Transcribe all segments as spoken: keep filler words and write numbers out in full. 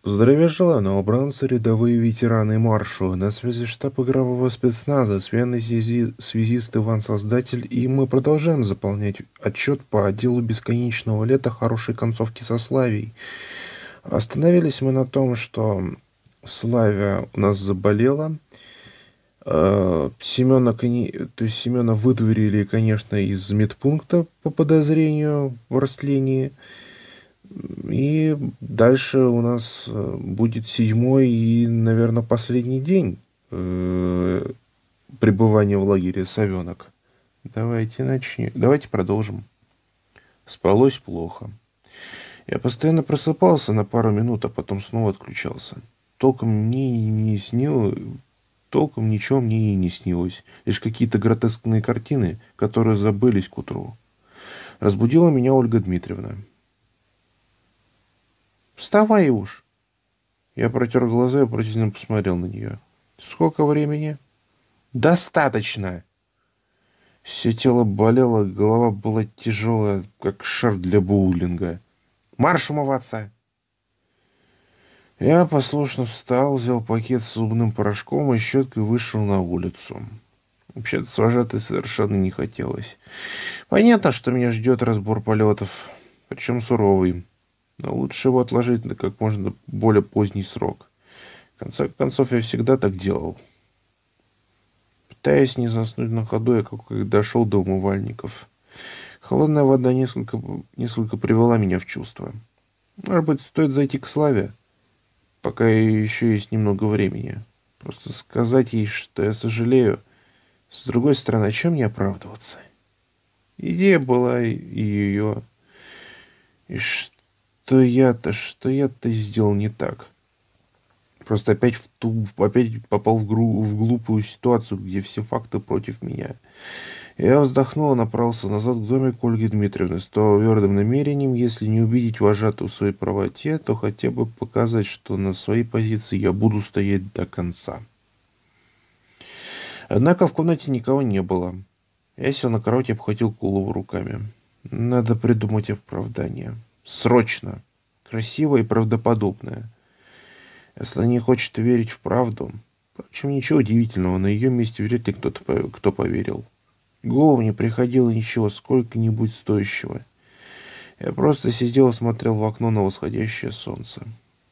Здравия желаю, новобранцы, рядовые ветераны и маршалы. На связи штаб игрового спецназа, сменный связи- связист Иван Создатель, и мы продолжаем заполнять отчет по отделу бесконечного лета хорошей концовки со Славией. Остановились мы на том, что Славя у нас заболела. Э, Семена, коне- то есть Семена выдворили, конечно, из медпункта по подозрению в растлении. И дальше у нас э, будет седьмой и, наверное, последний день э, пребывания в лагере «Совенок». Давайте начнем. Давайте продолжим. Спалось плохо. Я постоянно просыпался на пару минут, а потом снова отключался. Толком мне и не снило, толком ничего мне и не снилось. Лишь какие-то гротескные картины, которые забылись к утру. Разбудила меня Ольга Дмитриевна. «Вставай уж!» Я протер глаза и вопросительно посмотрел на нее. «Сколько времени?» «Достаточно!» Все тело болело, голова была тяжелая, как шар для боулинга. «Марш умываться!» Я послушно встал, взял пакет с зубным порошком и щеткой вышел на улицу. Вообще-то с вожатой совершенно не хотелось. Понятно, что меня ждет разбор полетов, причем суровый. Но лучше его отложить на как можно более поздний срок. В конце концов, я всегда так делал. Пытаясь не заснуть на ходу, я как дошел до умывальников. Холодная вода несколько, несколько привела меня в чувство. Может быть, стоит зайти к Славе, пока еще есть немного времени. Просто сказать ей, что я сожалею. С другой стороны, о чем мне оправдываться? Идея была и ее. И что я-то, что я-то сделал не так? Просто опять, в ту, опять попал в, гру, в глупую ситуацию, где все факты против меня. Я вздохнул и направился назад к домику Ольги Дмитриевны с твердым намерением, если не убедить вожатую в своей правоте, то хотя бы показать, что на своей позиции я буду стоять до конца. Однако в комнате никого не было. Я сел на кровать и обхватил голову руками. Надо придумать оправдание. Срочно. Красивое и правдоподобное. Если она не хочет верить в правду... Впрочем, ничего удивительного, на ее месте вряд ли кто-то кто поверил. В голову не приходило ничего сколько-нибудь стоящего. Я просто сидел и смотрел в окно на восходящее солнце.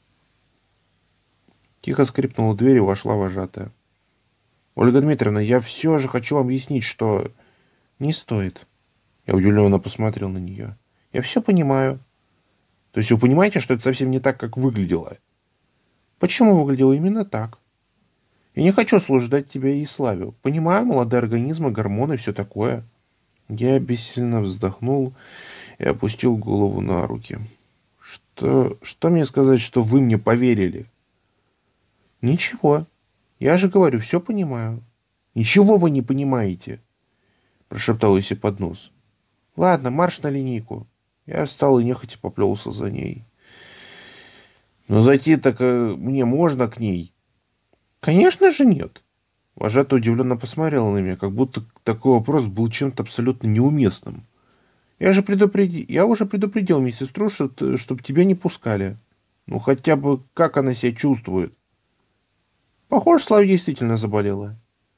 Тихо скрипнула дверь и вошла вожатая. «Ольга Дмитриевна, я все же хочу объяснить, что...» «Не стоит». Я удивленно посмотрел на нее. «Я все понимаю». «То есть вы понимаете, что это совсем не так, как выглядело?» «Почему выглядело именно так?» «Я не хочу служдать тебя и славю. Понимаю, молодые организмы, гормоны, все такое». Я бессильно вздохнул и опустил голову на руки. «Что, что мне сказать, что вы мне поверили?» «Ничего. Я же говорю, все понимаю». «Ничего вы не понимаете», — прошептал Иси под нос. «Ладно, марш на линейку». Я встал и нехотя поплелся за ней. «Но зайти так э, мне можно к ней?» «Конечно же нет». Вожатая удивленно посмотрела на меня, как будто такой вопрос был чем-то абсолютно неуместным. «Я же предупреди... Я уже предупредил медсестру, что т- чтоб тебя не пускали. Ну, хотя бы как она себя чувствует?» Похоже, Слава действительно заболела.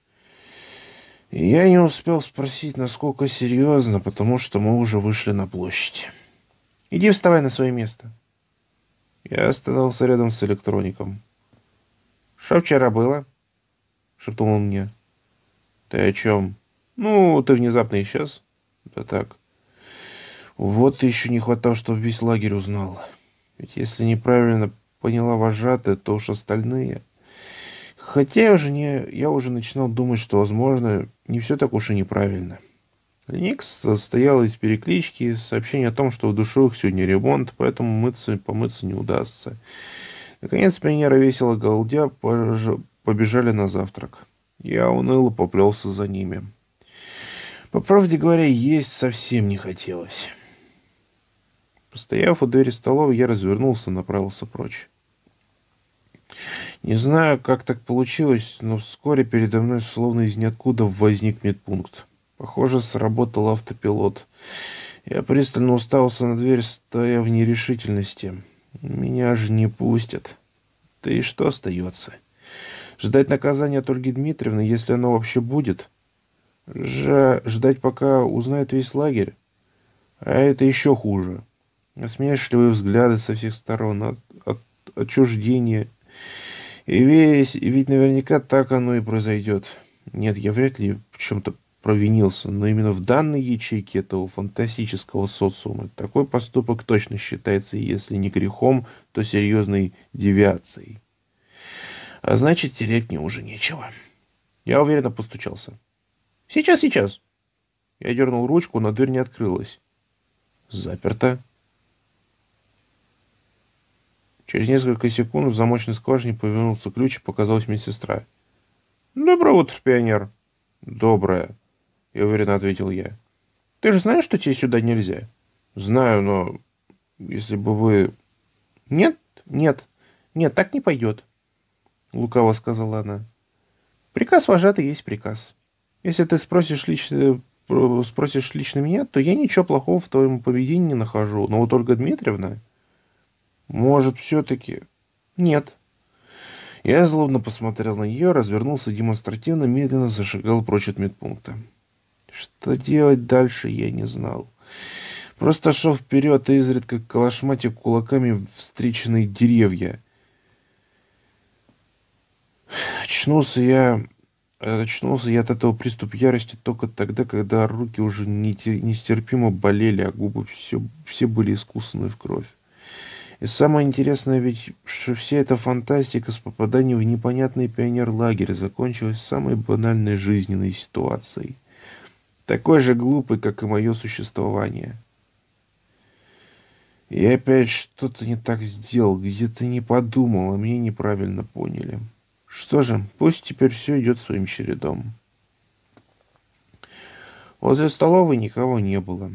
И я не успел спросить, насколько серьезно, потому что мы уже вышли на площадь. «Иди вставай на свое место». Я остановился рядом с электроником. «Что вчера было?» — шепнул он мне. «Ты о чем?» «Ну, ты внезапно исчез». «Да так». «Вот еще не хватало, чтобы весь лагерь узнал. Ведь если неправильно поняла вожатая, то уж остальные...» Хотя я уже, не, я уже начинал думать, что, возможно, не все так уж и неправильно. Линейка состояла из переклички, сообщения о том, что в душевых сегодня ремонт, поэтому мыться, помыться не удастся. Наконец, пионеры весело галдя пож- побежали на завтрак. Я уныло поплелся за ними. По правде говоря, есть совсем не хотелось. Постояв у двери столовой, я развернулся и направился прочь. Не знаю, как так получилось, но вскоре передо мной словно из ниоткуда возник медпункт. Похоже, сработал автопилот. Я пристально уставился на дверь, стоя в нерешительности. Меня же не пустят. Да и что остается? Ждать наказания от Ольги Дмитриевны, если оно вообще будет? Ж... Ждать, пока узнает весь лагерь? А это еще хуже. Насмешливые взгляды со всех сторон, от... От... отчуждение. И весь... и ведь наверняка так оно и произойдет. Нет, я вряд ли в чем-то провинился, но именно в данной ячейке этого фантастического социума такой поступок точно считается, если не грехом, то серьезной девиацией. А значит, терять мне уже нечего. Я уверенно постучался. «Сейчас, сейчас!» Я дернул ручку, но дверь не открылась. Заперто. Через несколько секунд в замочной скважине повернулся ключ и показалась медсестра. «Доброе утро, пионер!» «Доброе!» — я уверенно ответил я. «Ты же знаешь, что тебе сюда нельзя?» «Знаю, но если бы вы...» «Нет, нет, нет, так не пойдет», — лукаво сказала она. «Приказ вожатый есть приказ. Если ты спросишь лично, спросишь лично меня, то я ничего плохого в твоем поведении не нахожу. Но вот Ольга Дмитриевна...» «Может, все-таки...» «Нет». Я злобно посмотрел на нее, развернулся демонстративно, медленно зашагал прочь от медпункта. Что делать дальше, я не знал. Просто шел вперед и изредка калашматил кулаками встреченные деревья. Очнулся я... Очнулся я от этого приступа ярости только тогда, когда руки уже нестерпимо болели, а губы все, все были искусаны в кровь. И самое интересное ведь, что вся эта фантастика с попаданием в непонятный пионерлагерь закончилась самой банальной жизненной ситуацией. Такой же глупой, как и мое существование. Я опять что-то не так сделал, где-то не подумал, а меня неправильно поняли. Что же, пусть теперь все идет своим чередом. Возле столовой никого не было.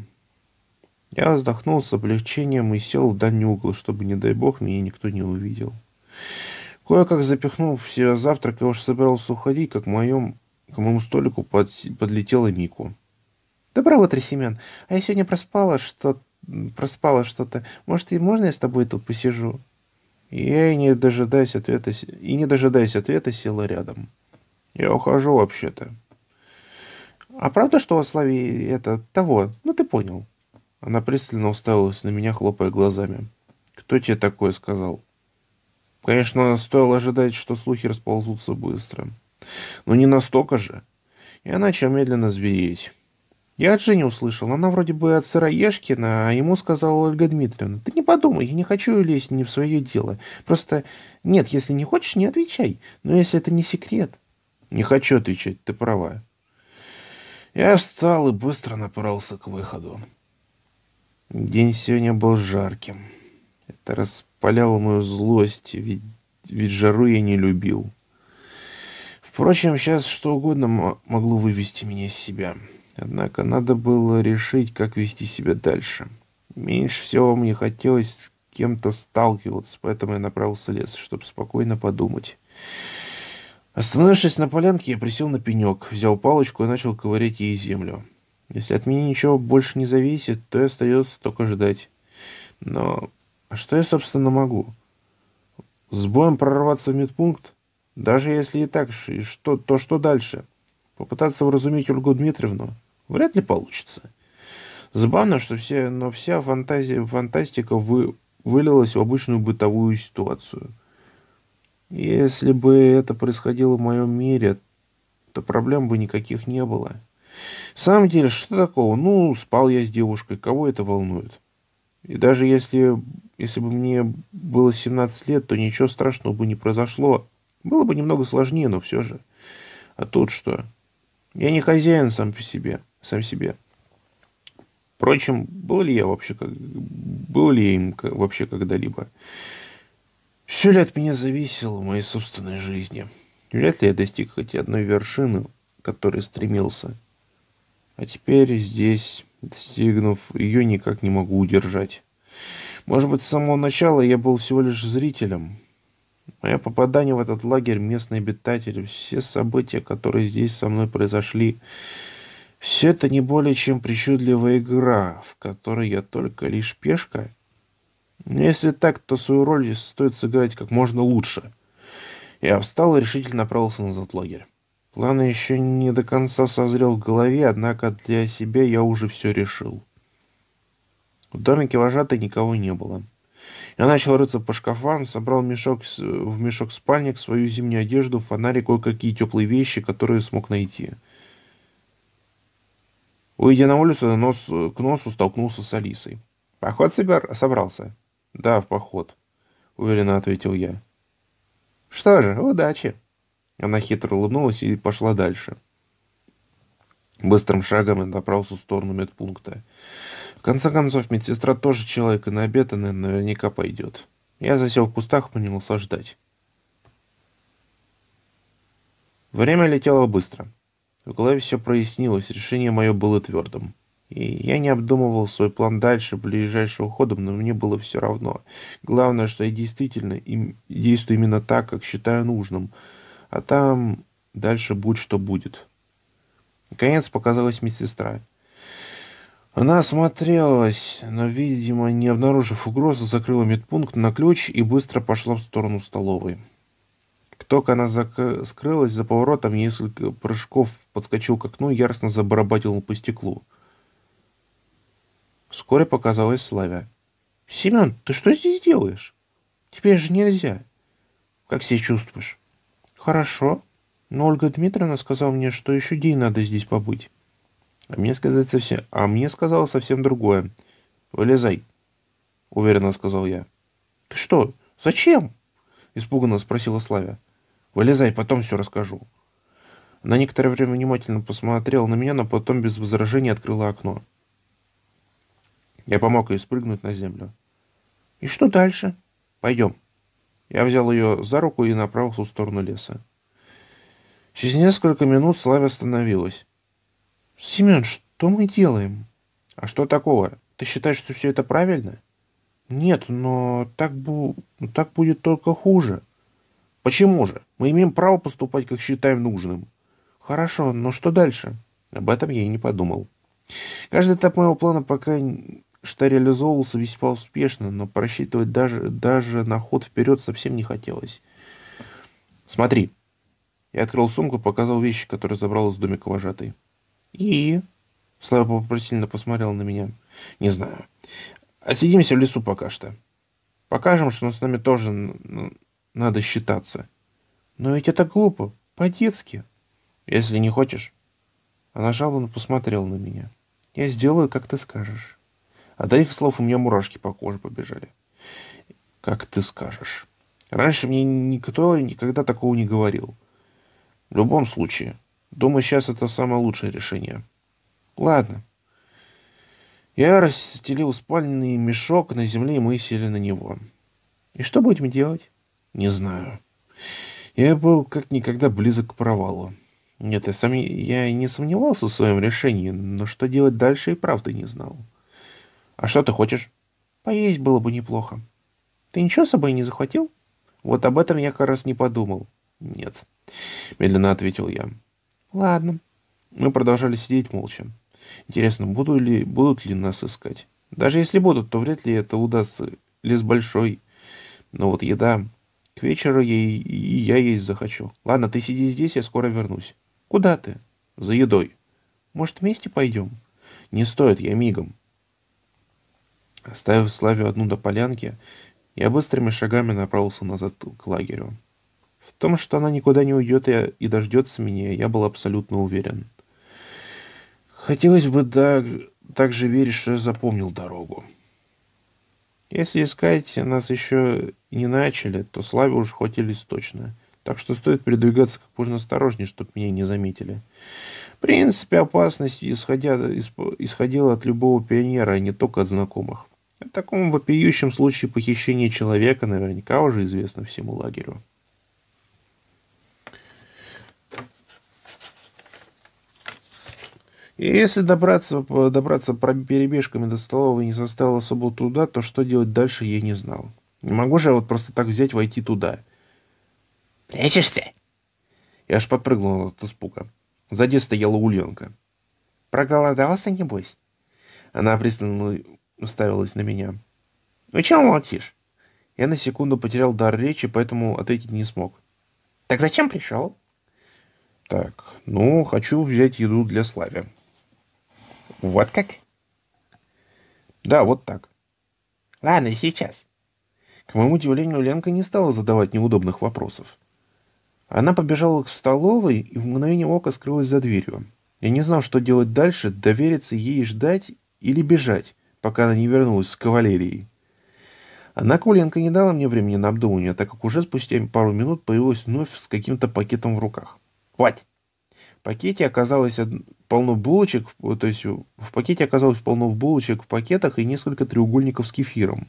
Я вздохнул с облегчением и сел в дальний угол, чтобы, не дай бог, меня никто не увидел. Кое-как запихнул в себя завтрак, я уж собирался уходить, как в моем, к моему столику под, подлетела Мику. «Доброе утро, Семен. А я сегодня проспала что проспала что-то. Может, и можно я с тобой тут посижу?» И я, и не дожидаясь ответа, и не дожидаясь ответа, села рядом. «Я ухожу вообще-то». «А правда, что у Славии это того? Ну, ты понял». Она пристально уставилась на меня, хлопая глазами. «Кто тебе такое сказал?» Конечно, стоило ожидать, что слухи расползутся быстро. Но не настолько же. Я начал медленно звереть. Я от Жени услышал. Она вроде бы от Сыроежкина, а ему сказала Ольга Дмитриевна. «Ты не подумай, я не хочу лезть не в свое дело. Просто, нет, если не хочешь, не отвечай. Но если это не секрет...» «Не хочу отвечать, ты права». Я встал и быстро направился к выходу. День сегодня был жарким. Это распаляло мою злость, ведь, ведь жару я не любил. Впрочем, сейчас что угодно могло вывести меня из себя. Однако надо было решить, как вести себя дальше. Меньше всего мне хотелось с кем-то сталкиваться, поэтому я направился в лес, чтобы спокойно подумать. Остановившись на полянке, я присел на пенек, взял палочку и начал ковырять ей землю. Если от меня ничего больше не зависит, то и остается только ждать. Но а что я, собственно, могу? С боем прорваться в медпункт? Даже если и так, и что, то что дальше? Попытаться вразумить Ольгу Дмитриевну? Вряд ли получится. Забавно, что все, но вся фантазия, фантастика вы, вылилась в обычную бытовую ситуацию. Если бы это происходило в моем мире, то проблем бы никаких не было. В самом деле, что такого? Ну, спал я с девушкой, кого это волнует? И даже если, если бы мне было семнадцать лет, то ничего страшного бы не произошло. Было бы немного сложнее, но все же. А тут что? Я не хозяин сам по себе, сам себе. Впрочем, был ли я вообще, как, был ли я им вообще когда-либо? Все ли от меня зависело в моей собственной жизни? Вряд ли я достиг хоть одной вершины, к которой стремился. А теперь здесь, достигнув ее, никак не могу удержать. Может быть, с самого начала я был всего лишь зрителем. Мое попадание в этот лагерь, местные обитатели, все события, которые здесь со мной произошли, все это не более чем причудливая игра, в которой я только лишь пешка. Но если так, то свою роль стоит сыграть как можно лучше. Я встал и решительно направился назад в лагерь. План еще не до конца созрел в голове, однако для себя я уже все решил. В домике вожатой никого не было. Я начал рыться по шкафам, собрал мешок с- в мешок спальник свою зимнюю одежду, фонарь и кое-какие теплые вещи, которые смог найти. Выйдя на улицу, нос к носу столкнулся с Алисой. «Поход собер... собрался?» «Да, в поход», — уверенно ответил я. «Что же, удачи!» Она хитро улыбнулась и пошла дальше. Быстрым шагом я направился в сторону медпункта. В конце концов, медсестра тоже человек, и на обед она наверняка пойдет. Я засел в кустах и принялся ждать. Время летело быстро. В голове все прояснилось, решение мое было твердым. И я не обдумывал свой план дальше, ближайшего хода, но мне было все равно. Главное, что я действительно им, действую именно так, как считаю нужным. А там дальше будь что будет. Наконец показалась медсестра. Она осмотрелась, но, видимо, не обнаружив угрозы, закрыла медпункт на ключ и быстро пошла в сторону столовой. Как только она зак- скрылась за поворотом, несколько прыжков подскочил к окну и яростно забарабатил по стеклу. Вскоре показалась Славя. «Семен, ты что здесь делаешь? Тебе же нельзя. Как себя чувствуешь?» «Хорошо. Но Ольга Дмитриевна сказала мне, что еще день надо здесь побыть. А мне сказать совсем... А мне сказала совсем другое. Вылезай», — уверенно сказал я. «Ты что? Зачем?» — испуганно спросила Славя. «Вылезай, потом все расскажу». Она некоторое время внимательно посмотрела на меня, но потом без возражений открыла окно. Я помог ей спрыгнуть на землю. «И что дальше?» «Пойдем». Я взял ее за руку и направился в сторону леса. Через несколько минут Славя остановилась. «Семен, что мы делаем?» «А что такого? Ты считаешь, что все это правильно?» «Нет, но так, бу... так будет только хуже». «Почему же? Мы имеем право поступать, как считаем нужным». «Хорошо, но что дальше?» Об этом я и не подумал. Каждый этап моего плана пока н- что реализовывался весьма успешно, но просчитывать даже, даже на ход вперед совсем не хотелось. «Смотри». Я открыл сумку и показал вещи, которые забрал из домика вожатой. «И?» Слава вопросительно посмотрел на меня. «Не знаю. Отсидимся в лесу пока что. Покажем, что с нами тоже н- н- надо считаться». «Но ведь это глупо. По-детски». «Если не хочешь». Она жалобно посмотрела на меня. «Я сделаю, как ты скажешь». От этих слов у меня мурашки по коже побежали. «Как ты скажешь». Раньше мне никто никогда такого не говорил. В любом случае, думаю, сейчас это самое лучшее решение. Ладно. Я расстелил спальный мешок на земле, и мы сели на него. И что будем делать? Не знаю. Я был как никогда близок к провалу. Нет, я, сам... я не сомневался в своем решении, но что делать дальше и правда не знал. А что ты хочешь? Поесть было бы неплохо. Ты ничего с собой не захватил? Вот об этом я как раз не подумал. Нет, медленно ответил я. Ладно. Мы продолжали сидеть молча. Интересно, буду ли, будут ли нас искать? Даже если будут, то вряд ли это удастся. Лес большой. Но вот еда... К вечеру я и, и я есть захочу. Ладно, ты сиди здесь, я скоро вернусь. Куда ты? За едой. Может, вместе пойдем? Не стоит, я мигом. Оставив Славю одну до полянки, я быстрыми шагами направился назад к лагерю. В том, что она никуда не уйдет и, и дождется меня, я был абсолютно уверен. Хотелось бы да, также верить, что я запомнил дорогу. Если искать нас еще и не начали, то Славе уж хватились точно. Так что стоит передвигаться как можно осторожнее, чтобы меня не заметили. В принципе, опасность исходя, исп- исходила от любого пионера, а не только от знакомых. О таком вопиющем случае похищения человека наверняка уже известно всему лагерю. И если добраться, по- добраться про- перебежками до столовой не составило особого труда, то что делать дальше я не знал. Не могу же я вот просто так взять войти туда. «Прячешься?» Я аж подпрыгнул от испуга. Сзади стояла Ульянка. «Проголодался, небось?» Она пристально уставилась на меня. «Ну чего молчишь?» Я на секунду потерял дар речи, поэтому ответить не смог. Так зачем пришел? Так, ну, хочу взять еду для Слави. Вот как? Да, вот так. Ладно, сейчас. К моему удивлению, Ленка не стала задавать неудобных вопросов. Она побежала к столовой и в мгновение ока скрылась за дверью. Я не знал, что делать дальше, довериться ей и ждать или бежать, пока она не вернулась с кавалерией. Однако Ленка не дала мне времени на обдумывание, так как уже спустя пару минут появилась вновь с каким-то пакетом в руках. Вот. В пакете оказалось од- полно булочек, в- то есть в пакете оказалось полно булочек в пакетах и несколько треугольников с кефиром.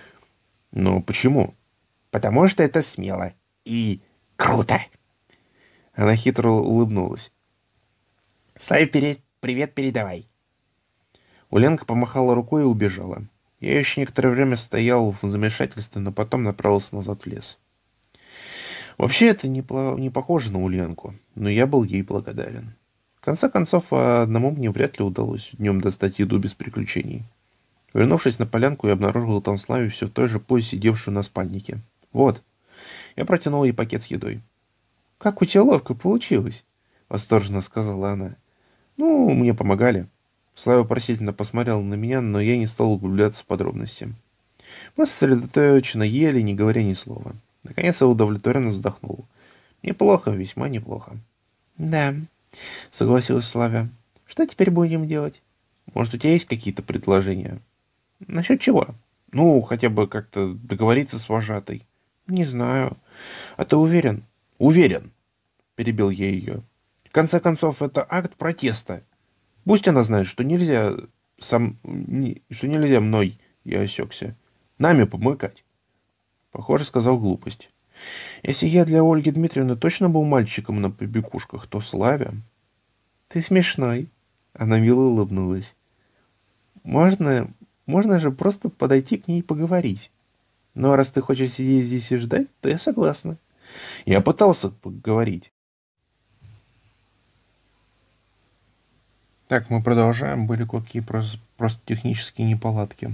Но почему? Потому что это смело. И круто. Она хитро улыбнулась. Славе пере... привет передавай. Уленка помахала рукой и убежала. Я еще некоторое время стоял в замешательстве, но потом направился назад в лес. Вообще это не, пло- не похоже на Уленку, но я был ей благодарен. В конце концов, а одному мне вряд ли удалось днем достать еду без приключений. Вернувшись на полянку, я обнаружил там Славе все в той же позе, сидевшую на спальнике. «Вот». Я протянул ей пакет с едой. «Как у тебя ловко получилось?» — восторженно сказала она. «Ну, мне помогали». Слава вопросительно посмотрел на меня, но я не стал углубляться в подробности. Мы сосредоточенно ели, не говоря ни слова. Наконец я удовлетворенно вздохнул. «Неплохо, весьма неплохо». Да, согласилась Славя. Что теперь будем делать? «Может, у тебя есть какие-то предложения?» Насчет чего? «Ну, хотя бы как-то договориться с вожатой». Не знаю. «А ты уверен?» «Уверен», — перебил я ее. «В конце концов, это акт протеста. Пусть она знает, что нельзя сам, не- что нельзя мной, я осекся, нами помыкать». Похоже, сказал глупость. Если я для Ольги Дмитриевны точно был мальчиком на побегушках, то Славя... Ты смешной. Она мило улыбнулась. Можно, можно же просто подойти к ней и поговорить. Ну, а раз ты хочешь сидеть здесь и ждать, то я согласна. Я пытался поговорить. Так, мы продолжаем. Были какие просто, просто технические неполадки.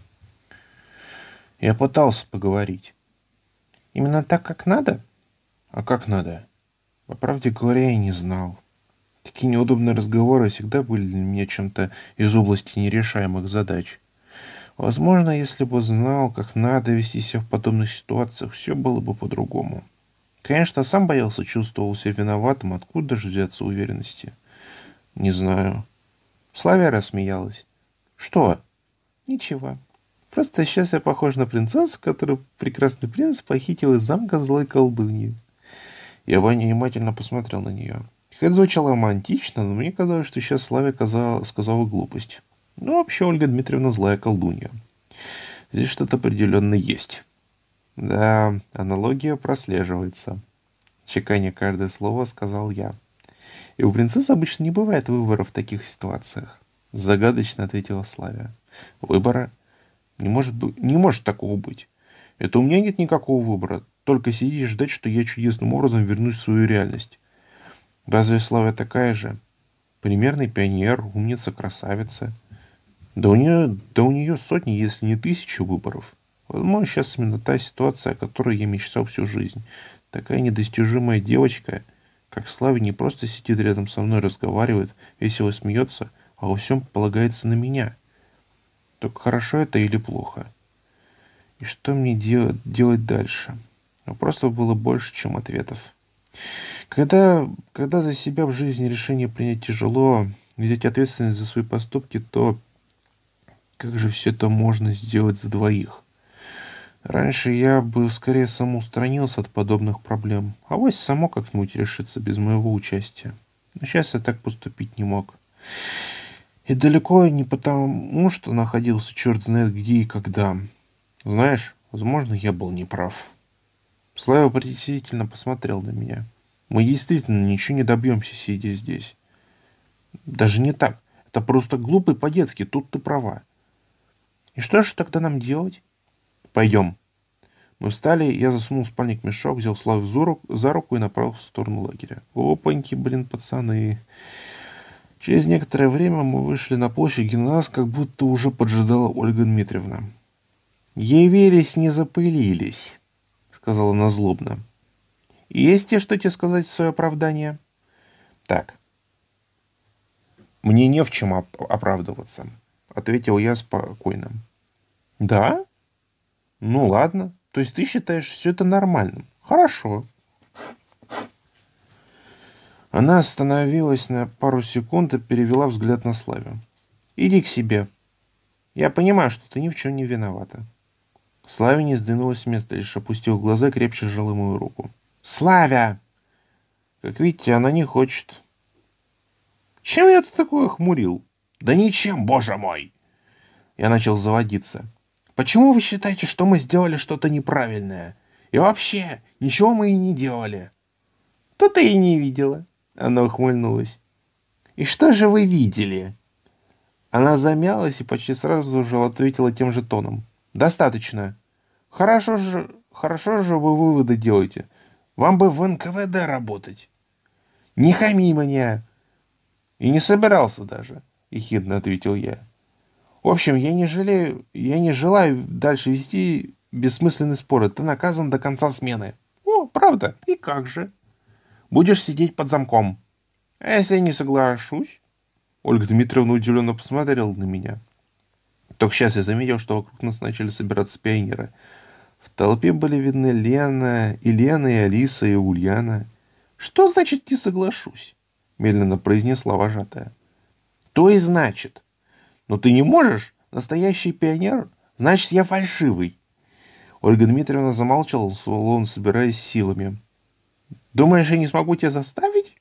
Я пытался поговорить. Именно так, как надо? А как надо? По правде говоря, я не знал. Такие неудобные разговоры всегда были для меня чем-то из области нерешаемых задач. Возможно, если бы знал, как надо вести себя в подобных ситуациях, все было бы по-другому. Конечно, сам боялся, чувствовал себя виноватым, откуда же взяться уверенности? Не знаю. Славя рассмеялась. Что? Ничего. Просто сейчас я похож на принцессу, которую прекрасный принц похитил из замка злой колдуньи. Я внимательно посмотрел на нее. Это звучало романтично, но мне казалось, что сейчас Славя казала, сказала глупость. Ну, вообще, Ольга Дмитриевна злая колдунья. Здесь что-то определенно есть. Да, аналогия прослеживается. Чеканя каждое слово, сказал я. И у принцессы обычно не бывает выбора в таких ситуациях. Загадочно ответила Славя. Выбора? Не может, быть, не может такого быть. Это у меня нет никакого выбора. Только сидеть и ждать, что я чудесным образом вернусь в свою реальность. Разве Славя такая же? Примерный пионер, умница, красавица. Да у нее, да у нее сотни, если не тысячи выборов. Возможно, сейчас именно та ситуация, о которой я мечтал всю жизнь. Такая недостижимая девочка, как Славя, не просто сидит рядом со мной, разговаривает, весело смеется, а во всем полагается на меня. Так хорошо это или плохо? И что мне делать, делать дальше? Вопросов было больше, чем ответов. Когда, когда за себя в жизни решение принять тяжело, взять ответственность за свои поступки, то как же все это можно сделать за двоих? Раньше я бы скорее самоустранился от подобных проблем, а вось само как-нибудь решится без моего участия. Но сейчас я так поступить не мог. И далеко не потому, что находился черт знает где и когда. Знаешь, возможно, я был неправ. Слава вопросительно посмотрел на меня. Мы действительно ничего не добьемся, сидя здесь. Даже не так. Это просто глупо и по-детски, тут ты права. И что же тогда нам делать? Пойдем. Мы встали, я засунул в спальник мешок, взял Славу за руку, за руку и направился в сторону лагеря. Опаньки, блин, пацаны. Через некоторое время мы вышли на площадь, где нас как будто уже поджидала Ольга Дмитриевна. «Явились, не запылились», — сказала она злобно. Есть тебе что тебе сказать в свое оправдание? Так, мне не в чем оп- оправдываться, ответил я спокойно. Да? Ну ладно. То есть ты считаешь все это нормальным? Хорошо. Она остановилась на пару секунд и перевела взгляд на Славю. Иди к себе. Я понимаю, что ты ни в чем не виновата. Славя не сдвинулась с места, лишь опустил глаза и крепче сжала мою руку. Славя! Как видите, она не хочет. Чем я тут такое хмурил? Да ничем, боже мой! Я начал заводиться. Почему вы считаете, что мы сделали что-то неправильное? И вообще, ничего мы и не делали. То ты и не видела. Она ухмыльнулась. И что же вы видели? Она замялась и почти сразу же ответила тем же тоном. Достаточно. Хорошо же, хорошо же вы выводы делаете. Вам бы в эн ка вэ дэ работать. Не хами мне. И не собирался даже, ехидно ответил я. В общем, я не жалею, я не желаю дальше вести бессмысленные споры. Ты наказан до конца смены. О, правда? И как же? Будешь сидеть под замком. А если я не соглашусь? Ольга Дмитриевна удивленно посмотрела на меня. Только сейчас я заметил, что вокруг нас начали собираться пионеры. В толпе были видны Лена, и Лена, и Алиса, и Ульяна. «Что значит не соглашусь?» — медленно произнесла вожатая. «То и значит. Но ты не можешь? Настоящий пионер? Значит, я фальшивый». Ольга Дмитриевна замолчала, словно собираясь силами. «Думаешь, я не смогу тебя заставить?»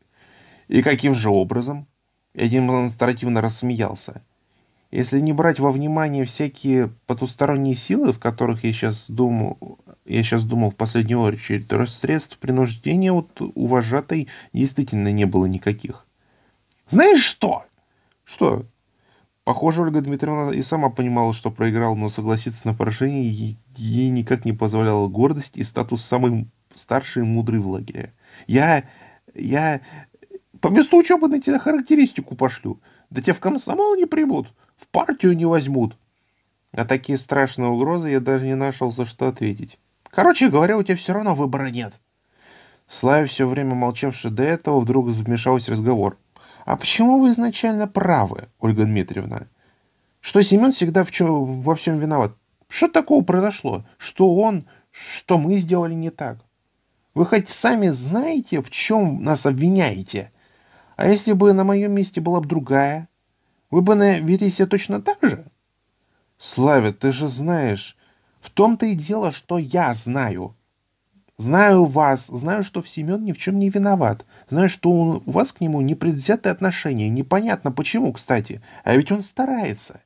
«И каким же образом?» Я демонстративно рассмеялся. Если не брать во внимание всякие потусторонние силы, в которых я сейчас думал, я сейчас думал в последнюю очередь, то средств принуждения вот у вожатой действительно не было никаких. Знаешь что? Что? Похоже, Ольга Дмитриевна и сама понимала, что проиграл, но согласиться на поражение ей, ей никак не позволяла гордость и статус самой старшей и мудрой в лагере. Я... я... По месту учебы на тебя характеристику пошлю. Да тебя в комсомол не примут, в партию не возьмут. А такие страшные угрозы я даже не нашел, за что ответить. Короче говоря, у тебя все равно выбора нет. Славя, все время молчавший до этого, вдруг вмешался в разговор. А почему вы изначально правы, Ольга Дмитриевна? Что Семен всегда в чем, во всем виноват? Что такого произошло? Что он, что мы сделали не так? Вы хоть сами знаете, в чем нас обвиняете? А если бы на моем месте была бы другая, вы бы вели себя точно так же? Славя, ты же знаешь, в том-то и дело, что я знаю. Знаю вас, знаю, что Семен ни в чем не виноват. Знаю, что у вас к нему непредвзятое отношение. Непонятно почему, кстати. А ведь он старается.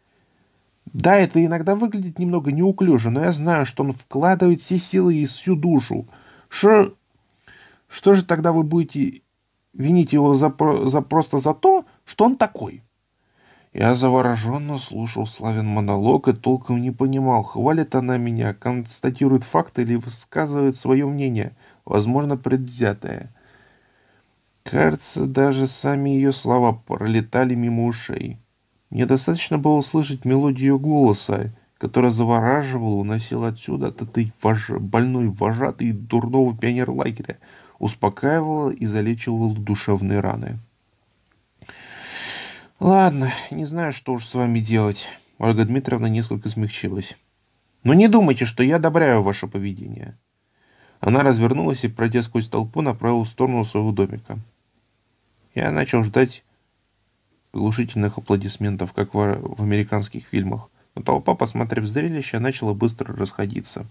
Да, это иногда выглядит немного неуклюже, но я знаю, что он вкладывает все силы и всю душу. Что, что же тогда вы будете винить его за, за, просто за то, что он такой? Я завороженно слушал Славин монолог и толком не понимал, хвалит она меня, констатирует факты или высказывает свое мнение, возможно, предвзятое. Кажется, даже сами ее слова пролетали мимо ушей. Мне достаточно было слышать мелодию голоса, которая завораживала, уносила отсюда от этой вож... больной вожатой и дурного пионерлагеря, успокаивала и залечивала душевные раны. Ладно, не знаю, что уж с вами делать. Ольга Дмитриевна несколько смягчилась. Но не думайте, что я одобряю ваше поведение. Она развернулась и, пройдя сквозь толпу, направилась в сторону своего домика. Я начал ждать глушительных аплодисментов, как в, в американских фильмах. Но толпа, посмотрев зрелище, начала быстро расходиться.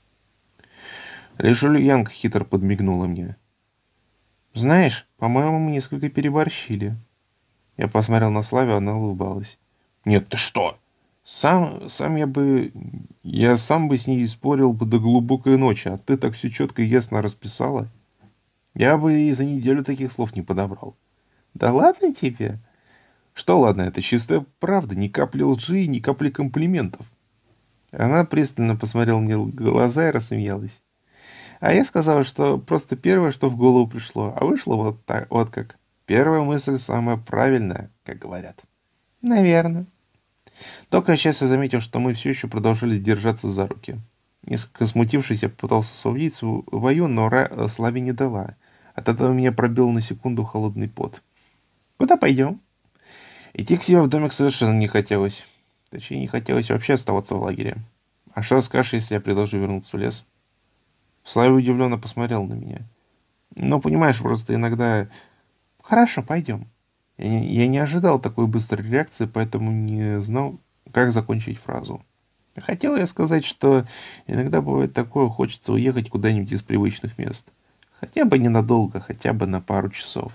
Лишь Ульянка хитро подмигнула мне. «Знаешь, по-моему, мы несколько переборщили». Я посмотрел на Славю, она улыбалась. «Нет, ты что? Сам, сам я бы... Я сам бы с ней спорил бы до глубокой ночи, а ты так все четко и ясно расписала. Я бы и за неделю таких слов не подобрал». «Да ладно тебе?» «Что ладно, это чистая правда, ни капли лжи, ни капли комплиментов». Она пристально посмотрела мне в глаза и рассмеялась. А я сказал, что просто первое, что в голову пришло, а вышло вот так, вот как. Первая мысль самая правильная, как говорят. Наверное. Только сейчас я заметил, что мы все еще продолжали держаться за руки. Несколько смутившись, я попытался освободить свою, но Ра- Славе не дала. От этого меня пробил на секунду холодный пот. «Куда пойдем?» Идти к себе в домик совершенно не хотелось. Точнее, не хотелось вообще оставаться в лагере. «А что скажешь, если я предложу вернуться в лес?» Слава удивленно посмотрел на меня. «Ну, понимаешь, просто иногда...» «Хорошо, пойдем». Я не, я не ожидал такой быстрой реакции, поэтому не знал, как закончить фразу. Хотел я сказать, что иногда бывает такое, хочется уехать куда-нибудь из привычных мест. Хотя бы ненадолго, хотя бы на пару часов.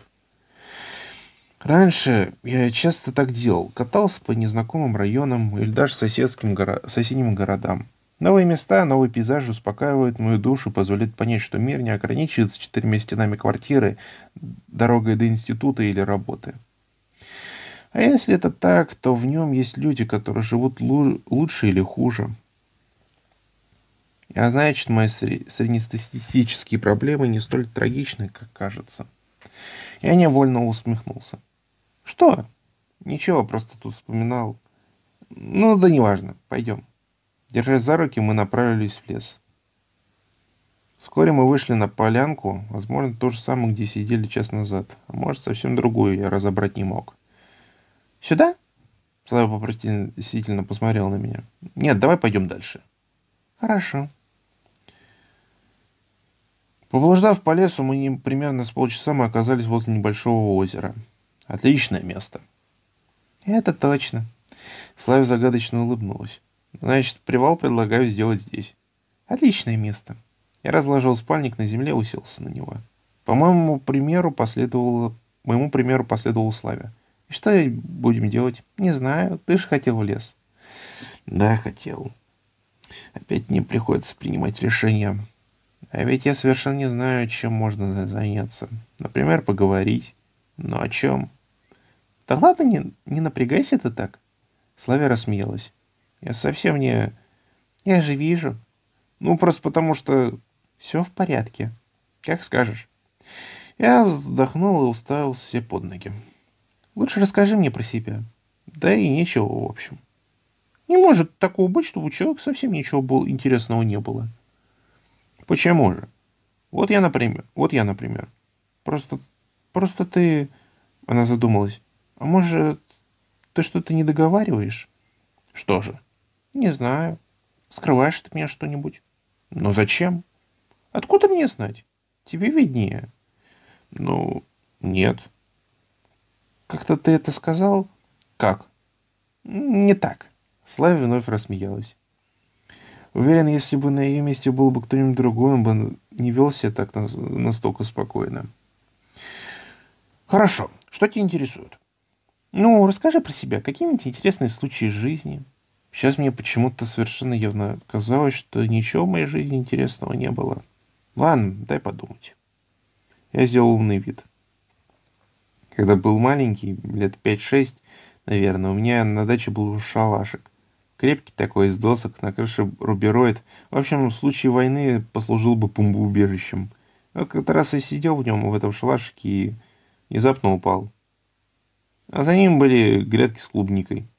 Раньше я часто так делал. Катался по незнакомым районам или даже соседским горо- соседним городам. Новые места, новые пейзажи успокаивают мою душу, позволяют понять, что мир не ограничивается четырьмя стенами квартиры, дорогой до института или работы. А если это так, то в нем есть люди, которые живут лу- лучше или хуже. А значит, мои сре- среднестатистические проблемы не столь трагичны, как кажется. Я невольно усмехнулся. Что? Ничего, просто тут вспоминал. Ну, да неважно, пойдем. Держась за руки, мы направились в лес. Вскоре мы вышли на полянку, возможно, то же самое, где сидели час назад. А может, совсем другую, я разобрать не мог. «Сюда?» Слава вопросительно посмотрел на меня. «Нет, давай пойдем дальше». «Хорошо». Поблуждав по лесу, мы не, примерно с полчаса мы оказались возле небольшого озера. Отличное место. Это точно. Славя загадочно улыбнулась. Значит, привал предлагаю сделать здесь. Отличное место. Я разложил спальник на земле и уселся на него. По моему примеру последовало... Моему примеру последовал Славя. И что будем делать? Не знаю. Ты же хотел в лес. Да, хотел. Опять мне приходится принимать решения. А ведь я совершенно не знаю, чем можно заняться. Например, поговорить. Но о чем? Да ладно, не, не напрягайся ты так. Славя рассмеялась. Я совсем не... Я же вижу. Ну, просто потому что все в порядке. Как скажешь. Я вздохнул и уставился себе под ноги. Лучше расскажи мне про себя. Да и нечего, в общем. Не может такого быть, чтобы у человека совсем ничего был, интересного не было. Почему же? Вот я, например. Вот я, например. Просто... Просто ты... Она задумалась. А может, ты что-то не договариваешь? Что же? Не знаю. Скрываешь от меня что-нибудь? Но зачем? Откуда мне знать? Тебе виднее. Ну, нет. Как-то ты это сказал? Как? Не так. Славя вновь рассмеялась. Уверен, если бы на ее месте был бы кто-нибудь другой, он бы не вел себя так нас- настолько спокойно. Хорошо. Что тебя интересует? Ну, расскажи про себя. Какие-нибудь интересные случаи из жизни. Сейчас мне почему-то совершенно явно казалось, что ничего в моей жизни интересного не было. Ладно, дай подумать. Я сделал умный вид. Когда был маленький, лет пять-шесть, наверное, у меня на даче был шалашик. Крепкий такой, из досок, на крыше рубероид. В общем, в случае войны послужил бы бомбоубежищем. Вот как-то раз я сидел в нем, в этом шалашике, и внезапно упал. А за ним были грядки с клубникой.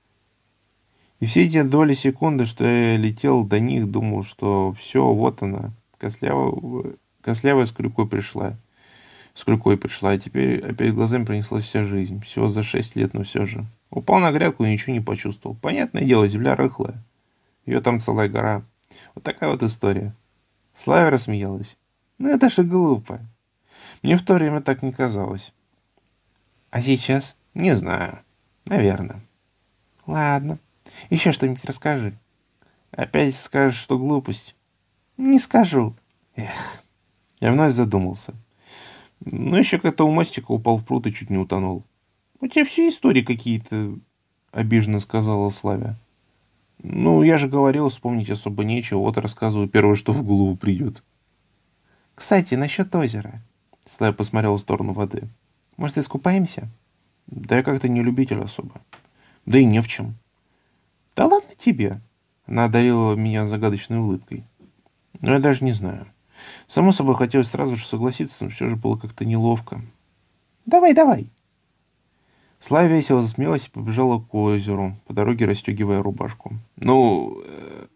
И все эти доли секунды, что я летел до них, думал, что все, вот она, костлявая, костлявая с клюкой пришла. С клюкой пришла, а теперь опять глазами пронеслась вся жизнь. Всего за шесть лет, но все же. Упал на грядку и ничего не почувствовал. Понятное дело, земля рыхлая. Ее там целая гора. Вот такая вот история. Славя рассмеялась. Ну это же глупо. Мне в то время так не казалось. А сейчас? Не знаю. Наверное. Ладно. Еще что-нибудь расскажи. Опять скажешь, что глупость. Не скажу. Эх. Я вновь задумался. Ну, еще как-то у мостика упал в пруд и чуть не утонул. У тебя все истории какие-то, обиженно сказала Славя. Ну, я же говорил, вспомнить особо нечего, вот рассказываю первое, что в голову придет. Кстати, насчет озера. Славя посмотрел в сторону воды. Может, искупаемся? Да я как-то не любитель особо. Да и не в чем. Да ладно тебе. Она одарила меня загадочной улыбкой. Но я даже не знаю. Само собой, хотелось сразу же согласиться, но все же было как-то неловко. Давай, давай. Славя весело засмеялась и побежала к озеру, по дороге расстегивая рубашку. Ну, э,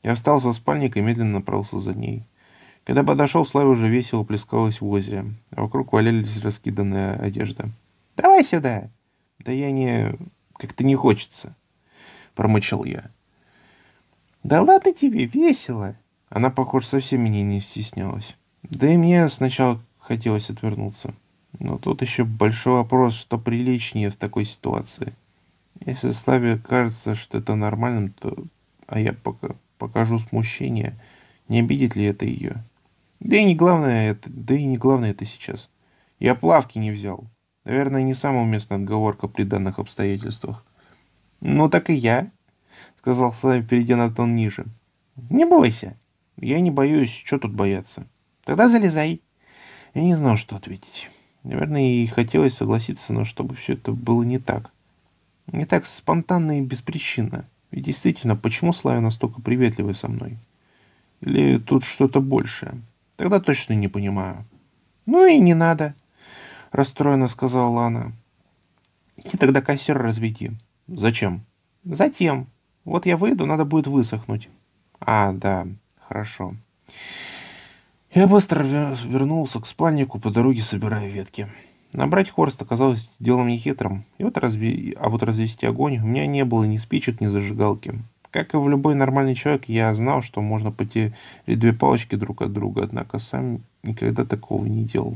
Я встал со спальника и медленно направился за ней. Когда подошел, Славя уже весело плескалась в озере, а вокруг валялись раскиданная одежда. «Давай сюда!» «Да я не... как-то не хочется», — промычал я. «Да ладно тебе, весело!» Она, похоже, совсем меня не стеснялась. Да и мне сначала хотелось отвернуться. Но тут еще большой вопрос, что приличнее в такой ситуации. Если Славе кажется, что это нормальным, то... а я пока покажу смущение, не обидит ли это ее? Да и не главное это, да и не главное это сейчас. Я плавки не взял. Наверное, не самая уместная отговорка при данных обстоятельствах. «Ну так и я», — сказал Славя, перейдя на тон ниже. «Не бойся». «Я не боюсь, что тут бояться?» «Тогда залезай». Я не знал, что ответить. Наверное, и хотелось согласиться, но чтобы все это было не так. Не так спонтанно и беспричинно. Ведь действительно, почему Славя настолько приветливый со мной? Или тут что-то большее? Тогда точно не понимаю. «Ну и не надо», — расстроенно сказала Лана. «Иди тогда костер разведи». «Зачем?» «Затем. Вот я выйду, надо будет высохнуть». «А, да, хорошо». Я быстро вернулся к спальнику, по дороге собирая ветки. Набрать хворост оказалось делом нехитрым, и вот разви... а вот развести огонь у меня не было ни спичек, ни зажигалки. Как и в любой нормальный человек, я знал, что можно потерять две палочки друг от друга, однако сам никогда такого не делал.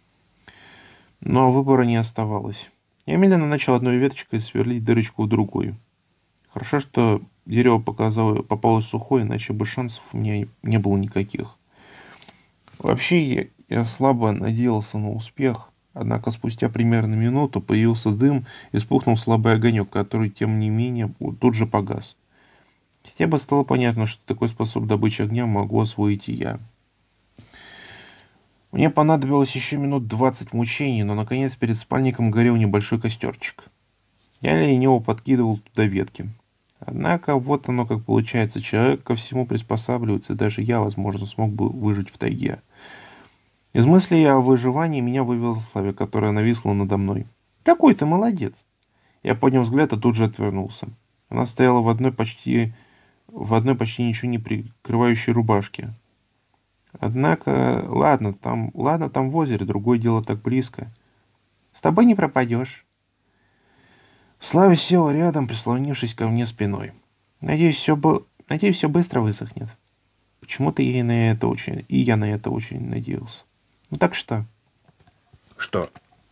Но выбора не оставалось. Я медленно начал одной веточкой сверлить дырочку в другую. Хорошо, что дерево показало, попалось сухое, иначе бы шансов у меня не было никаких. Вообще, я, я слабо надеялся на успех, однако спустя примерно минуту появился дым и вспухнул слабый огонек, который, тем не менее, тут же погас. Хотя бы стало понятно, что такой способ добычи огня могу освоить и я. Мне понадобилось еще минут двадцать мучений, но, наконец, перед спальником горел небольшой костерчик. Я лениво подкидывал туда ветки. Однако, вот оно как получается, человек ко всему приспосабливается, и даже я, возможно, смог бы выжить в тайге. Из мыслей о выживании меня вывела Славя, которая нависла надо мной. «Какой ты молодец!» Я поднял взгляд и тут же отвернулся. Она стояла в одной почти, в одной почти ничего не прикрывающей рубашке. Однако, ладно, там, ладно, там в озере, другое дело так близко. «С тобой не пропадешь». Славя села рядом, прислонившись ко мне спиной. Надеюсь, все, бы... Надеюсь, все быстро высохнет. Почему-то я на это очень... И я на это очень надеялся. «Ну так что?» «Что?»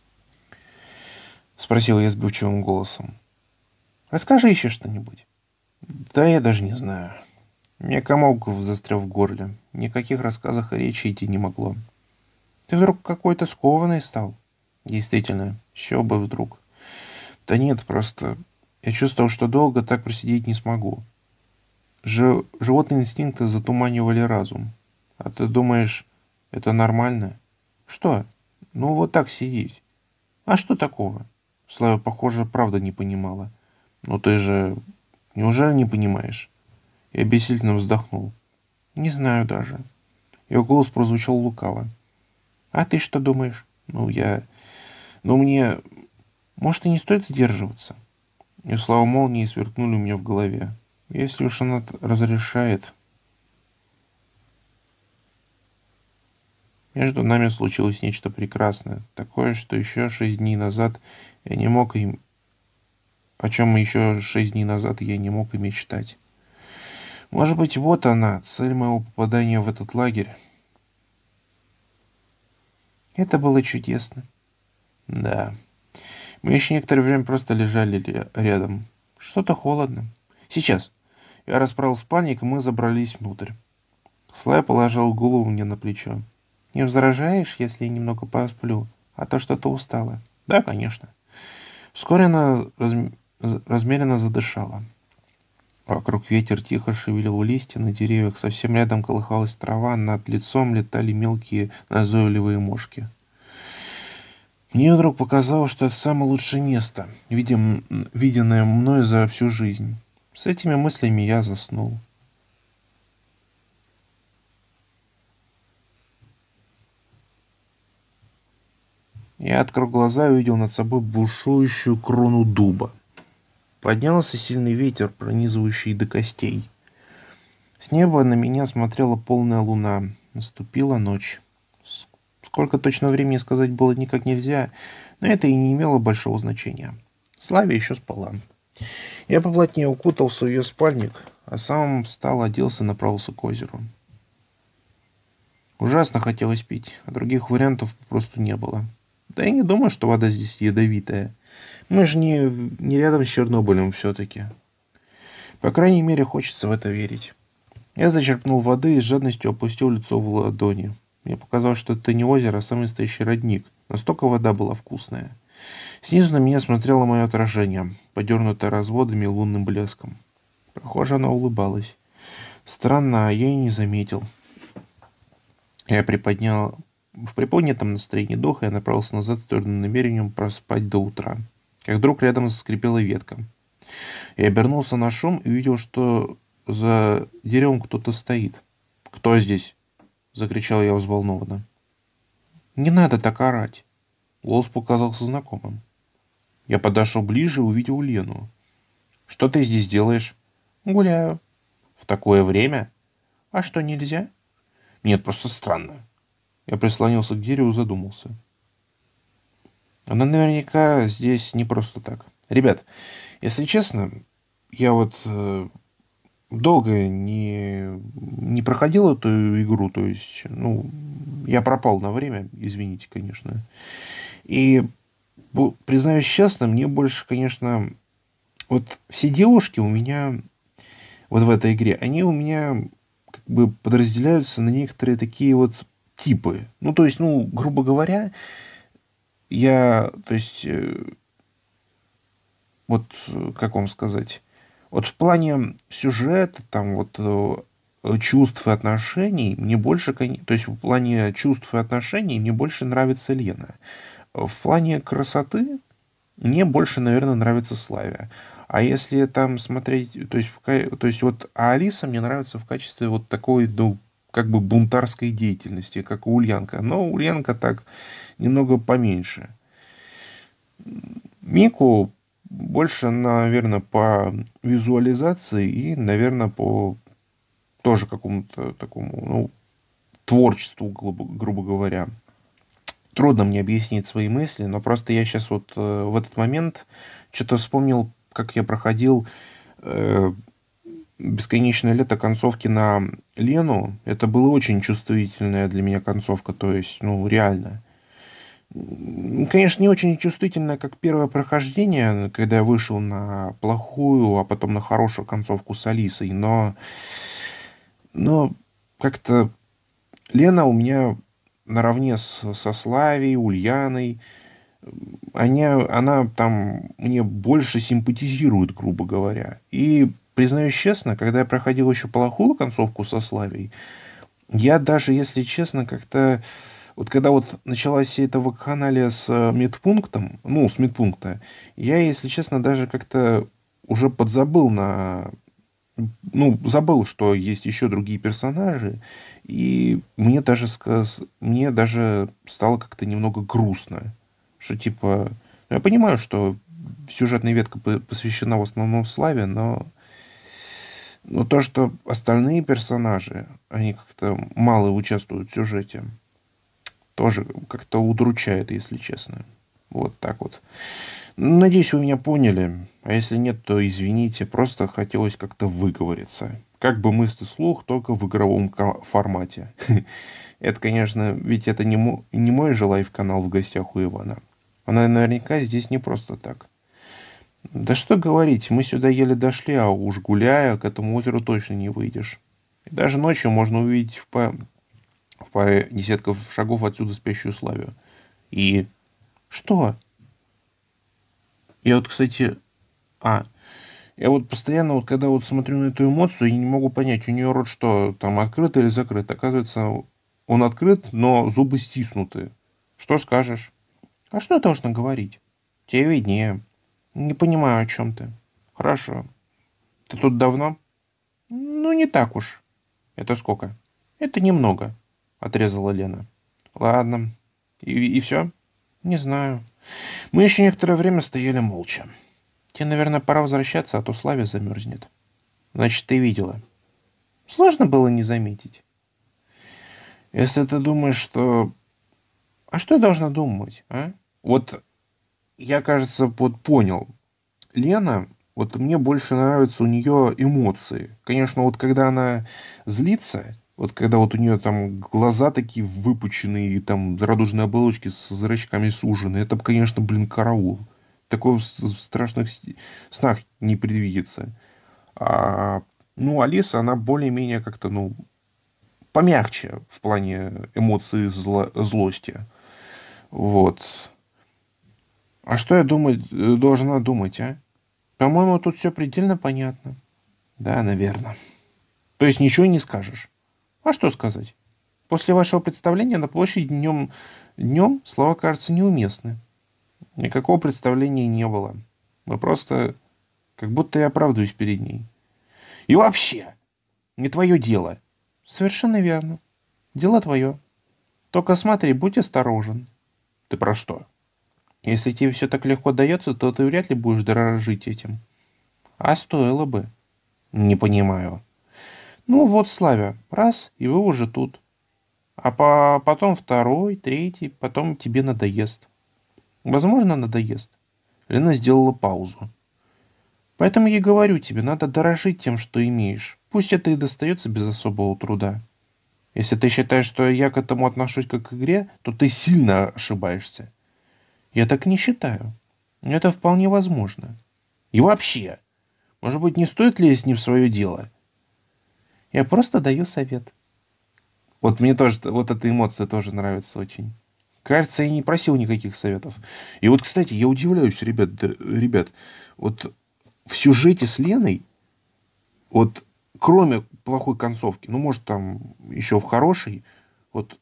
— спросил я сбивчивым голосом. «Расскажи еще что-нибудь». «Да я даже не знаю. Мне комок застрял в горле. Никаких рассказов и речи идти не могло». «Ты вдруг какой-то скованный стал?» «Действительно, еще бы вдруг». «Да нет, просто я чувствовал, что долго так просидеть не смогу. Ж... Животные инстинкты затуманивали разум. А ты думаешь, это нормально?» «Что?» «Ну, вот так сидеть». «А что такого?» Слава, похоже, правда не понимала. «Ну ты же... Неужели не понимаешь?» Я бессильно вздохнул. «Не знаю даже». Ее голос прозвучал лукаво. «А ты что думаешь?» «Ну, я... Ну, мне... Может, и не стоит сдерживаться?» И слова молнии сверкнули у меня в голове. «Если уж она разрешает...» Между нами случилось нечто прекрасное, такое, что еще шесть дней назад я не мог им... О чем еще шесть дней назад я не мог и мечтать. Может быть, вот она, цель моего попадания в этот лагерь. Это было чудесно. Да. Мы еще некоторое время просто лежали рядом. Что-то холодно. Сейчас. Я расправил спальник, и мы забрались внутрь. Слай положил голову мне на плечо. «Не возражаешь, если я немного посплю? А то что-то устала». «Да, конечно». Вскоре она раз... размеренно задышала. Вокруг ветер тихо шевелил листья на деревьях, совсем рядом колыхалась трава, над лицом летали мелкие назойливые мошки. Мне вдруг показалось, что это самое лучшее место, видим... виденное мною за всю жизнь. С этими мыслями я заснул. Я открыл глаза и увидел над собой бушующую крону дуба. Поднялся сильный ветер, пронизывающий до костей. С неба на меня смотрела полная луна. Наступила ночь. С- Сколько точно времени сказать было никак нельзя, но это и не имело большого значения. Славя еще спала. Я поплотнее укутался в ее спальник, а сам встал, оделся и направился к озеру. Ужасно хотелось пить, а других вариантов просто не было. Да я не думаю, что вода здесь ядовитая. Мы же не, не рядом с Чернобылем все-таки. По крайней мере, хочется в это верить. Я зачерпнул воды и с жадностью опустил лицо в ладони. Мне показалось, что это не озеро, а самый настоящий родник. Настолько вода была вкусная. Снизу на меня смотрело мое отражение, подернутое разводами и лунным блеском. Похоже, она улыбалась. Странно, а я и не заметил. Я приподнял... В приподнятом настроении духа я направился назад с твердым намерением проспать до утра. Как вдруг рядом заскрипела ветка. Я обернулся на шум и увидел, что за деревом кто-то стоит. «Кто здесь?» — закричал я взволнованно. «Не надо так орать!» Голос показался знакомым. Я подошел ближе и увидел Лену. «Что ты здесь делаешь?» «Гуляю». «В такое время?» «А что, нельзя?» «Нет, просто странно». Я прислонился к дереву и задумался. Она наверняка здесь не просто так. Ребят, если честно, я вот э, долго не, не проходил эту игру, то есть, ну, я пропал на время, извините, конечно. И, бу- признаюсь честно, мне больше, конечно, вот все девушки у меня вот в этой игре, они у меня как бы подразделяются на некоторые такие вот типы. Ну, то есть, ну, грубо говоря, я, то есть, э, вот, э, как вам сказать, вот в плане сюжета, там вот э, чувств и отношений, мне больше, коне- то есть в плане чувств и отношений мне больше нравится Лена. В плане красоты мне больше, наверное, нравится Славя. А если там смотреть, то есть, в ка- то есть вот, а Алиса мне нравится в качестве вот такой, ну, как бы бунтарской деятельности, как и Ульянка. Но Ульянка так немного поменьше. Мику больше, наверное, по визуализации и, наверное, по тоже какому-то такому, ну, творчеству, грубо, грубо говоря. Трудно мне объяснить свои мысли, но просто я сейчас вот э, в этот момент что-то вспомнил, как я проходил э, бесконечное лето концовки на Лену. Это была очень чувствительная для меня концовка, то есть, ну, реально. М, Конечно, не очень чувствительная, как первое прохождение, когда я вышел на плохую, а потом на хорошую концовку с Алисой, но, но как-то Лена у меня наравне с, со Славей, Ульяной, они, она там мне больше симпатизирует, грубо говоря. И, признаюсь честно, когда я проходил еще плохую концовку со Славей, я даже, если честно, как-то... Вот когда вот началась вся эта вакханалия с э, медпунктом, ну, с медпункта, я, если честно, даже как-то уже подзабыл на... Ну, забыл, что есть еще другие персонажи, и мне даже, сказ... мне даже стало как-то немного грустно, что типа... ну, я понимаю, что сюжетная ветка по- посвящена в основном Славе, но но то, что остальные персонажи, они как-то мало участвуют в сюжете, тоже как-то удручает, если честно. Вот так вот. Надеюсь, вы меня поняли. А если нет, то извините. Просто хотелось как-то выговориться. Как бы мысли слух, только в игровом ка- формате. Это, конечно, ведь это не, мо- не мой же лайв-канал в гостях у Ивана. Она наверняка здесь не просто так. Да что говорить, мы сюда еле дошли, а уж гуляя, к этому озеру точно не выйдешь. И даже ночью можно увидеть в, па- в паре десятков шагов отсюда спящую Славию. И что? Я вот, кстати... А, я вот постоянно, вот когда вот смотрю на эту эмоцию, я не могу понять, у нее рот что, там открыт или закрыт. Оказывается, он открыт, но зубы стиснуты. Что скажешь? А что я должна говорить? Тебе виднее. Не понимаю, о чем ты. Хорошо. Ты тут давно? Ну, не так уж. Это сколько? Это немного, отрезала Лена. Ладно. И, и все? Не знаю. Мы еще некоторое время стояли молча. Тебе, наверное, пора возвращаться, а то Славя замерзнет. Значит, ты видела. Сложно было не заметить. Если ты думаешь, что... А что я должна думать, а? Вот я, кажется, вот понял. Лена, вот мне больше нравятся у нее эмоции. Конечно, вот когда она злится, вот когда вот у нее там глаза такие выпученные, и там радужные оболочки с зрачками сужены, это, конечно, блин, караул. Такое в с- в страшных с- снах не предвидится. А, ну, Алиса, она более-менее как-то, ну, помягче в плане эмоций зла- злости. Вот. А что я думать, э, должна думать, а? По-моему, тут все предельно понятно. Да, наверное. То есть ничего не скажешь. А что сказать? После вашего представления на площади днем, днем слова кажутся неуместны. Никакого представления не было. Мы просто как будто я оправдываюсь перед ней. И вообще, не твое дело. Совершенно верно. Дело твое. Только смотри, будь осторожен. Ты про что? Если тебе все так легко дается, то ты вряд ли будешь дорожить этим. А стоило бы. Не понимаю. Ну вот, Славя, раз, и вы уже тут. А по потом второй, третий, потом тебе надоест. Возможно, надоест. Лена сделала паузу. Поэтому я и говорю тебе, надо дорожить тем, что имеешь. Пусть это и достается без особого труда. Если ты считаешь, что я к этому отношусь как к игре, то ты сильно ошибаешься. Я так не считаю. Это вполне возможно. И вообще, может быть, не стоит лезть не в свое дело? Я просто даю совет. Вот мне тоже, вот эта эмоция тоже нравится очень. Кажется, я не просил никаких советов. И вот, кстати, я удивляюсь, ребят, да, ребят, вот в сюжете с Леной, вот кроме плохой концовки, ну, может, там еще в хорошей, вот,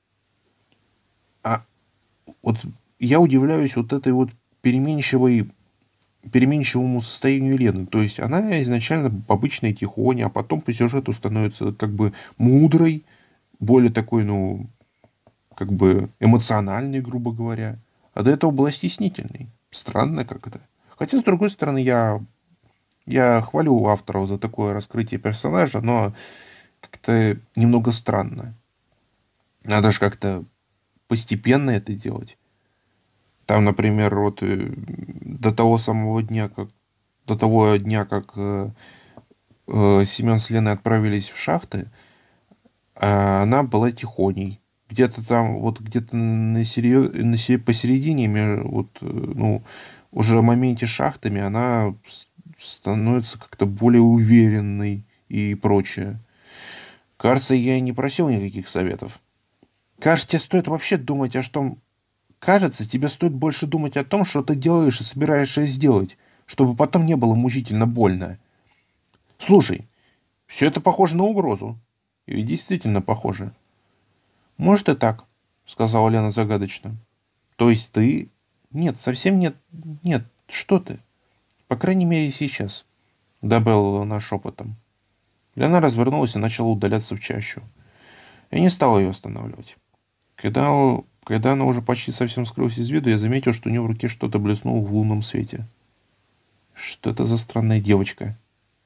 а, вот я удивляюсь вот этой вот переменчивой, переменчивому состоянию Лены. То есть она изначально обычная тихоня, а потом по сюжету становится как бы мудрой, более такой, ну, как бы эмоциональный, грубо говоря. А до этого была стеснительной. Странно как-то. Хотя, с другой стороны, я, я хвалю авторов за такое раскрытие персонажа, но как-то немного странно. Надо же как-то постепенно это делать. Там, например, вот э, до того самого дня, как до того дня, как э, э, Семен с Леной отправились в шахты, а она была тихоней. Где-то там, вот где-то на серьез... на се- посередине, ме- вот, э, ну, уже в моменте шахтами она с- становится как-то более уверенной и прочее. Кажется, я не просил никаких советов. Кажется, тебе стоит вообще думать о том... Кажется, тебе стоит больше думать о том, что ты делаешь и собираешься сделать, чтобы потом не было мучительно больно. Слушай, все это похоже на угрозу. И действительно похоже. Может и так, сказала Лена загадочно. То есть ты... Нет, совсем нет. Нет, что ты? По крайней мере, сейчас, добавила она шепотом. Лена развернулась и начала удаляться в чащу. Я не стал ее останавливать. Когда, о- когда она уже почти совсем скрылась из виду, я заметил, что у нее в руке что-то блеснуло в лунном свете. Что это за странная девочка?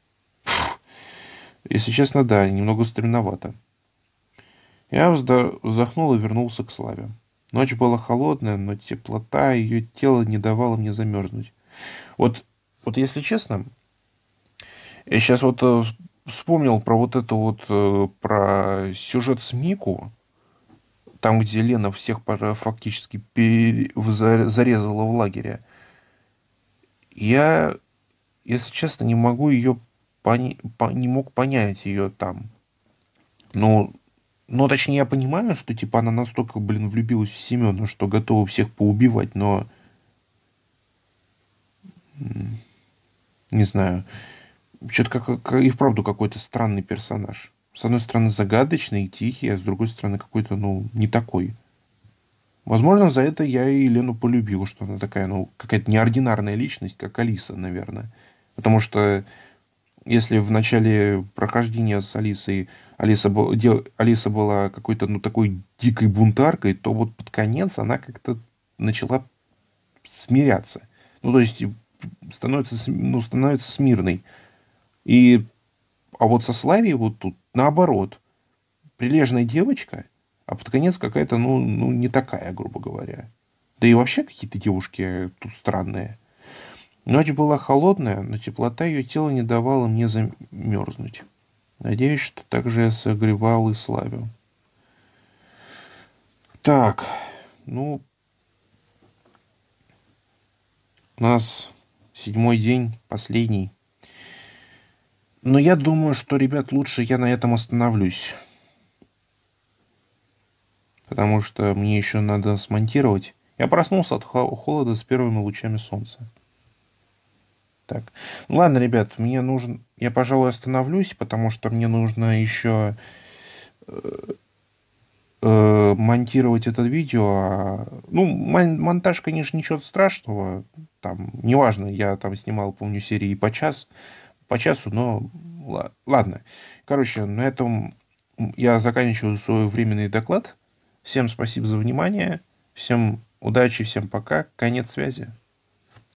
Если честно, да, немного стремновато. Я вздо- вздохнул и вернулся к Славе. Ночь была холодная, но теплота ее тела не давала мне замерзнуть. Вот, вот если честно, я сейчас вот э, вспомнил про вот это вот, э, про сюжет с Мику, там, где Лена всех пора- фактически пере- в- за- зарезала в лагере. Я, если честно, не могу ее пони- по- не мог понять ее там. Ну, ну, точнее, я понимаю, что, типа, она настолько, блин, влюбилась в Семена, что готова всех поубивать, но, не знаю, что-то как, как- и вправду какой-то странный персонаж. С одной стороны, загадочный и тихий, а с другой стороны, какой-то, ну, не такой. Возможно, за это я и Лену полюбил, что она такая, ну, какая-то неординарная личность, как Алиса, наверное. Потому что если в начале прохождения с Алисой Алиса, был- де- Алиса была какой-то, ну, такой дикой бунтаркой, то вот под конец она как-то начала смиряться. Ну, то есть, становится, см- ну, становится смирной. И, а вот со Славией вот тут наоборот, прилежная девочка, а под конец какая-то, ну, ну, не такая, грубо говоря. Да и вообще какие-то девушки тут странные. Ночь была холодная, но теплота ее тела не давала мне замерзнуть. Надеюсь, что так же я согревал и Славю. Так, ну, у нас седьмой день, последний. Но я думаю, что, ребят, лучше я на этом остановлюсь. Потому что мне еще надо смонтировать. Я проснулся от холода с первыми лучами солнца. Так, ну ладно, ребят, мне нужно... Я, пожалуй, остановлюсь, потому что мне нужно еще э, монтировать это видео. А, ну, мон- монтаж, конечно, ничего страшного. Там, неважно, я там снимал, помню, серии по час, по часу, но ла- ладно. Короче, на этом я заканчиваю свой временный доклад. Всем спасибо за внимание. Всем удачи, всем пока. Конец связи.